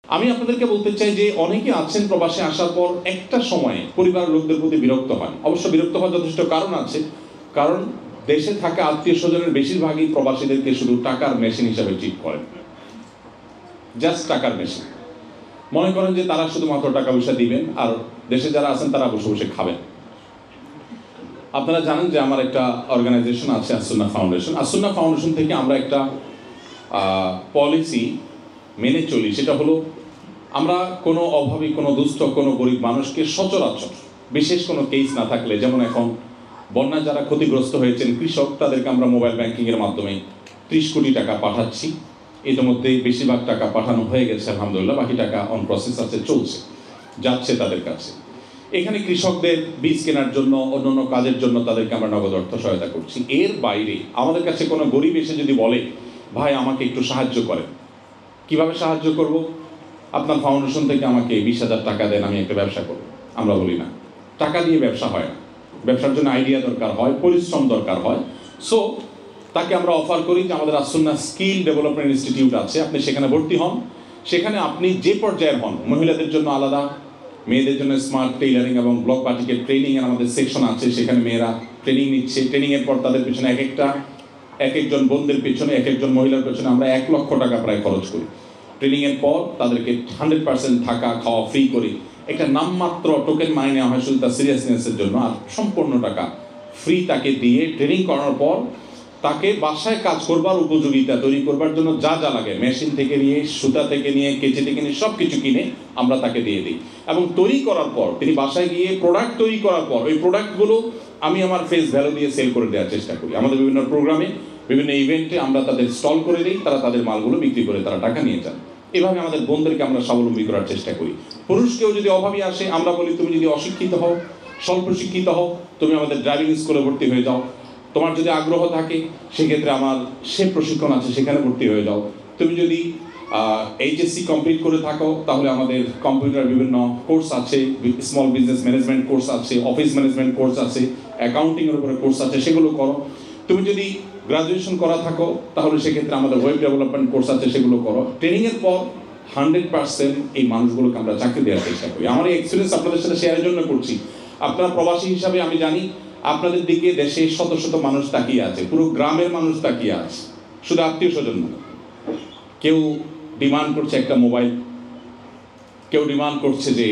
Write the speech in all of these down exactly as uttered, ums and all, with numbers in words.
আমি আপনাদেরকে বলতে চাই যে অনেকে আছেন প্রবাসে আসার পর একটা সময়ে পরিবারের লোকদের প্রতি বিরক্ত হয়। অবশ্য বিরক্ত হওয়ার যথেষ্ট কারণ আছে, কারণ দেশে থাকা আত্মীয় স্বজনের বেশিরভাগই প্রবাসীদেরকে শুধু টাকার মেশিন হিসাবে ট্রিট করেন, জাস্ট টাকার মেশিন। মনে করেন যে তারা শুধুমাত্র টাকা পয়সা দিবেন আর দেশে যারা আছেন তারা বসে বসে খাবেন। আপনারা জানেন যে আমার একটা অর্গানাইজেশন আছে আসুন্নাহ ফাউন্ডেশন। আসুন্নাহ ফাউন্ডেশন থেকে আমরা একটা পলিসি মেনে চলি, সেটা হলো আমরা কোনো অভাবী, কোনো দুস্থ, কোনো গরিব মানুষকে সচরাচর বিশেষ কোনো কেস না থাকলে, যেমন এখন বন্যা যারা ক্ষতিগ্রস্ত হয়েছেন কৃষক, তাদেরকে আমরা মোবাইল ব্যাংকিংয়ের মাধ্যমে ত্রিশ কোটি টাকা পাঠাচ্ছি। ইতিমধ্যে বেশিরভাগ টাকা পাঠানো হয়ে গেছে আলহামদুলিল্লাহ, বাকি টাকা অন প্রসেস আছে, চলছে, যাচ্ছে তাদের কাছে। এখানে কৃষকদের বীজ কেনার জন্য, অন্যান্য কাজের জন্য তাদেরকে আমরা নগদ অর্থ সহায়তা করছি। এর বাইরে আমাদের কাছে কোনো গরিব এসে যদি বলে ভাই আমাকে একটু সাহায্য করেন, কিভাবে সাহায্য করব? আপনার ফাউন্ডেশন থেকে আমাকে বিশ হাজার টাকা দেন, আমি একটা ব্যবসা করব। আমরা বলি না, টাকা দিয়ে ব্যবসা হয় না, ব্যবসার জন্য আইডিয়া দরকার হয়, পরিশ্রম দরকার হয়। সো তাকে আমরা অফার করি যে আমাদের আসুন্নাহ স্কিল ডেভেলপমেন্ট ইনস্টিটিউট আছে, আপনি সেখানে ভর্তি হন। সেখানে আপনি যে পর্যায়ের হন, মহিলাদের জন্য আলাদা, মেয়েদের জন্য স্মার্ট টেইলারিং এবং ব্লক পার্টিকের ট্রেনিংয়ের আমাদের সেকশন আছে, সেখানে মেয়েরা ট্রেনিং নিচ্ছে। ট্রেনিংয়ের পর তাদের পিছনে এক একটা এক একজন বোনদের পেছনে, এক একজন মহিলার পেছনে আমরা এক লক্ষ টাকা প্রায় খরচ করি। ট্রেনিংয়ের পর তাদেরকে হান্ড্রেড পার্সেন্ট থাকা খাওয়া ফ্রি করি। একটা নামমাত্র টোকেন মাইনে নেওয়া হয় শুধু তার সিরিয়াসনেসের জন্য, আর সম্পূর্ণ টাকা ফ্রি তাকে দিয়ে ট্রেনিং করানোর পর তাকে বাসায় কাজ করবার উপযোগিতা তৈরি করবার জন্য যা যা লাগে, মেশিন থেকে নিয়ে, সুতা থেকে নিয়ে, কেচি থেকে নিয়ে সব কিছু কিনে আমরা তাকে দিয়ে দিই। এবং তৈরি করার পর তিনি বাসায় গিয়ে প্রোডাক্ট তৈরি করার পর ওই প্রোডাক্টগুলো আমি আমার ফেস ভ্যালু দিয়ে সেল করে দেওয়ার চেষ্টা করি। আমাদের বিভিন্ন প্রোগ্রামে, বিভিন্ন ইভেন্টে আমরা তাদের স্টল করে দিই, তারা তাদের মালগুলো বিক্রি করে তারা টাকা নিয়ে যান। এভাবে আমাদের বোনদেরকে আমরা স্বাবলম্বী করার চেষ্টা করি। পুরুষ কেউ যদি অভাবী আসে, আমরা বলি তুমি যদি অশিক্ষিত হও, স্বল্প শিক্ষিত হও, তুমি আমাদের ড্রাইভিং স্কুলে ভর্তি হয়ে যাও। তোমার যদি আগ্রহ থাকে সেক্ষেত্রে আমার সে প্রশিক্ষণ আছে, সেখানে ভর্তি হয়ে যাও। তুমি যদি এইচএসসি কমপ্লিট করে থাকো তাহলে আমাদের কম্পিউটার বিভিন্ন কোর্স আছে, স্মল বিজনেস ম্যানেজমেন্ট কোর্স আছে, অফিস ম্যানেজমেন্ট কোর্স আছে, অ্যাকাউন্টিংয়ের উপরে কোর্স আছে, সেগুলো করো। তুমি যদি গ্রাজুয়েশন করা থাকো তাহলে সেক্ষেত্রে আমাদের ওয়েব ডেভেলপমেন্ট কোর্স আছে, সেগুলো করো। ট্রেনিংয়ের পর হান্ড্রেড পার্সেন্ট এই মানুষগুলোকে আমরা চাকরি দেওয়ার চেষ্টা করি। আমার এই এক্সপিরিয়েন্স আপনাদের সাথে শেয়ারের জন্য করছি। আপনারা প্রবাসী হিসাবে আমি জানি আপনাদের দিকে দেশে শত শত মানুষ তাকিয়ে আছে, পুরো গ্রামের মানুষ তাকিয়ে আছে, শুধু আত্মীয় স্বজন না। কেউ ডিমান্ড করছে একটা মোবাইল, কেউ ডিমান্ড করছে যে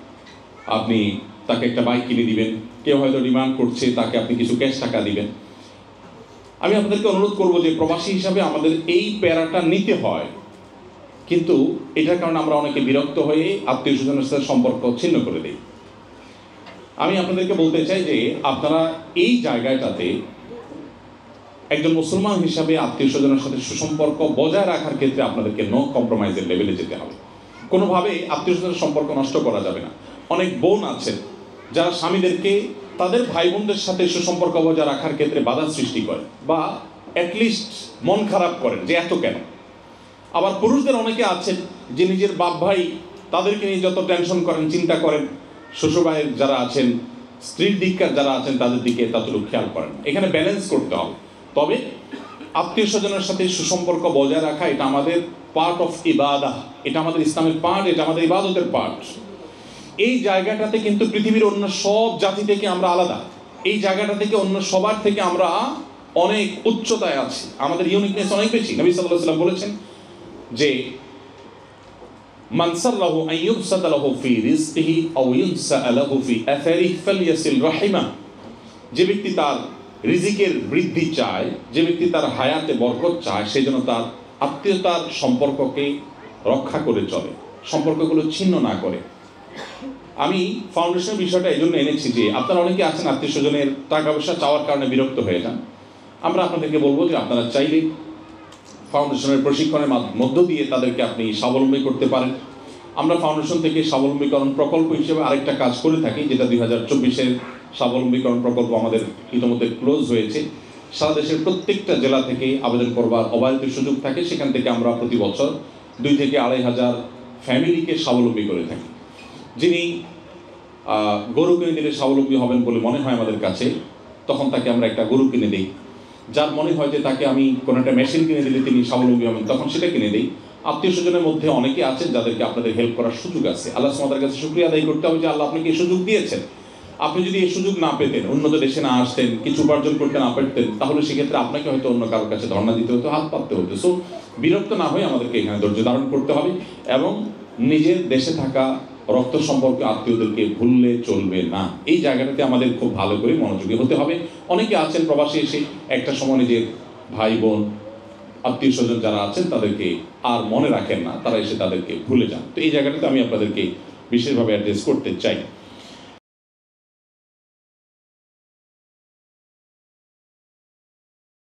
আপনি তাকে একটা বাইক কিনে দিবেন, কেউ হয়তো ডিমান্ড করছে তাকে আপনি কিছু ক্যাশ টাকা দিবেন। আমি আপনাদেরকে অনুরোধ করবো যে প্রবাসী হিসাবে আমাদের এই প্যারাটা নিতে হয়, কিন্তু এটার কারণে আমরা অনেকে বিরক্ত হয়ে আত্মীয় স্বজনের সাথে সম্পর্ক ছিন্ন করে দিই। আমি আপনাদেরকে বলতে চাই যে আপনারা এই জায়গাটাতে একজন মুসলমান হিসাবে আত্মীয় স্বজনের সাথে সুসম্পর্ক বজায় রাখার ক্ষেত্রে আপনাদেরকে নো কম্প্রোমাইজের লেভেলে যেতে হবে। কোনোভাবে আত্মীয় স্বজনের সম্পর্ক নষ্ট করা যাবে না। অনেক বোন আছেন যারা স্বামীদেরকে তাদের ভাই বোনদের সাথে সুসম্পর্ক বজায় রাখার ক্ষেত্রে বাধা সৃষ্টি করে বা অ্যাটলিস্ট মন খারাপ করেন যে এত কেন। আবার পুরুষদের অনেকে আছেন যে নিজের বাপ ভাই তাদেরকে নিয়ে যত টেনশন করেন, চিন্তা করেন, শ্বশুরবাড়ির যারা আছেন, স্ত্রীর দিককার যারা আছেন তাদের দিকে ততটুকু খেয়াল করেন। এখানে ব্যালেন্স করতে হবে। তবে আত্মীয় স্বজনের সাথে সুসম্পর্ক বজায় রাখা এটা আমাদের পার্ট অফ ইবাদাহ, এটা আমাদের ইসলামের পার্ট, এটা আমাদের ইবাদতের পার্ট। এই জায়গাটাতে কিন্তু পৃথিবীর অন্য সব জাতি থেকে আমরা আলাদা। এই জায়গাটা থেকে অন্য সবার থেকে আমরা অনেক উচ্চতায় আছি, আমাদের ইউনিকনেস অনেক বেশি। নবী সাল্লাল্লাহু আলাইহি ওয়াসাল্লাম বলেছেন যে মান সাল্লাহু আন ইউবসাতা লাহু ফি রিজকিহি আও ইউনসা লাহু ফি আথারিহি ফালইয়াসিল রাহিমা। যে ব্যক্তি তার রিজিকের বৃদ্ধি চায়, যে ব্যক্তি তার হায়াতে বরকত চায়, সে যেন তার আত্মীয়তার সম্পর্ককে রক্ষা করে চলে, সম্পর্কগুলো ছিন্ন না করে। আমি ফাউন্ডেশনের বিষয়টা এই জন্য এনেছি যে আপনারা অনেকে আছেন আত্মীয় স্বজনের টাকা পয়সা চাওয়ার কারণে বিরক্ত হয়ে যান। আমরা আপনাদেরকে বলবো যে আপনারা চাইলে ফাউন্ডেশনের প্রশিক্ষণের মধ্য দিয়ে তাদেরকে আপনি স্বাবলম্বী করতে পারেন। আমরা ফাউন্ডেশন থেকে স্বাবলম্বীকরণ প্রকল্প হিসেবে আরেকটা কাজ করে থাকি, যেটা দুই হাজার চব্বিশের স্বাবলম্বীকরণ প্রকল্প আমাদের ইতিমধ্যে ক্লোজ হয়েছে। সারা দেশের প্রত্যেকটা জেলা থেকে আবেদন করবার অবাধিত সুযোগ থাকে, সেখান থেকে আমরা প্রতি বছর দুই থেকে আড়াই হাজার ফ্যামিলিকে স্বাবলম্বী করে থাকি। যিনি গরু কিনে দিলে স্বাবলম্বী হবেন বলে মনে হয় আমাদের কাছে, তখন তাকে আমরা একটা গরু কিনে দিই। যার মনে হয় যে তাকে আমি কোনো একটা মেশিন কিনে দিলে তিনি স্বাবলম্বী হবেন, তখন সেটা কিনে দিই। আত্মীয় স্বজনের মধ্যে অনেকে আছেন যাদেরকে আপনাদের হেল্প করার সুযোগ আছে। আল্লাহ সুবহানাহু ওয়া তাআলার কাছে শুকরিয়া আদায় করতে হবে যে আল্লাহ আপনাকে এই সুযোগ দিয়েছেন। আপনি যদি এই সুযোগ না পেতেন, উন্নত দেশে না আসতেন, কিছু উপার্জন করতে না পারতেন, তাহলে সেক্ষেত্রে আপনাকে হয়তো অন্য কারোর কাছে ধর্ণা দিতে হতো, হাত পাততে হতো। সো বিরক্ত না হয়ে আমাদেরকে এখানে ধৈর্য ধারণ করতে হবে এবং নিজের দেশে থাকা রক্ত সম্পর্ক আত্মীয়দেরকে ভুললে চলবে না। এই জায়গাটাতে আমাদের খুব ভালো করে মনোযোগী হতে হবে। অনেকে আছেন প্রবাসী এসে একটা সময় নিজের ভাই বোন আত্মীয় স্বজন যারা আছেন তাদেরকে আর মনে রাখেন না, তারা এসে তাদেরকে ভুলে যান। তো এই জায়গাটাতে আমি আপনাদেরকে বিশেষভাবে অ্যাড্রেস করতে চাই।